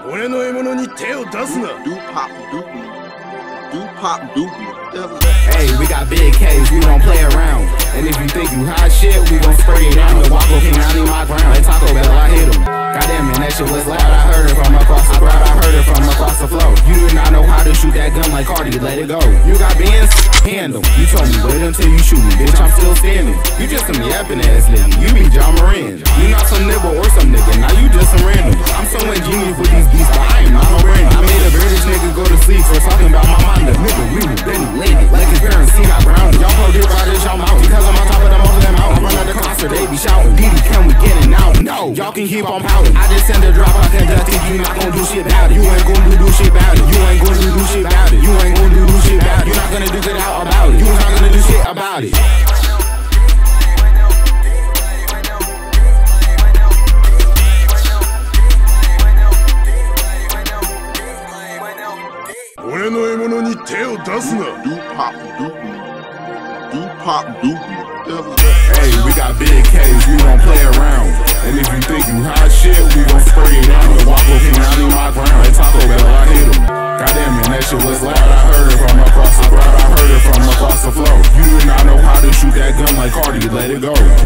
俺の獲物に手を出すな。 Do pop doopy. Do pop doopy. Hey, we got big K's, we don't play around. And if you think you hot shit, we gon' spray it down. The Waco King, I need my ground. Like Taco Bell, I hit him. Goddamn, man, that shit was loud. I heard it from across the crowd. I heard it from across the floor. You do not know how to shoot that gun like Cardi, let it go. You got bands? Handle. You told me wait until you shoot me, bitch, I'm still standing. You just some yapping ass nigga. You be John Moran. You not some nibble or some nigga. Now you just some random. I'm so ingenious with these beats, but I ain't not no brand. I made a British nigga go to sleep for talking about my mind. Nigga, we was Benny landed. Like his parents see got grounded. Y'all pro dip out this y'all mouth. Because I'm on top of them over them out. I run out the concert, they be shouting. Didi, can we get it now? No, y'all can keep on pouting. I just send a drop out that dusty. You not gon' do shit about it. You ain't gon' do shit about it. You ain't gon' do shit about it. You ain't gon' do shit about it. You not gonna do it out about it. You not gonna do shit about it. 俺の獲物に手を出すな。 Do pop doopy. Do pop doopy. Hey, we got big K's, we don't play around. And if you think you hot shit, we gon' spray it down. The Waco King, I need my ground. Like Taco Bell, I hit him. Goddamn, man, that shit was loud. I heard it from across the crowd. I heard it from across the floor. You do not know how to shoot that gun like Cardi, let it go.